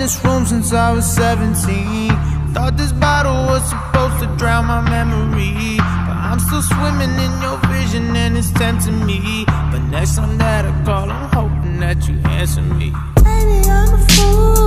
this room since I was 17. Thought this bottle was supposed to drown my memory, but I'm still swimming in your vision and it's tempting me. But next time that I call, I'm hoping that you answer me. Maybe I'm a fool.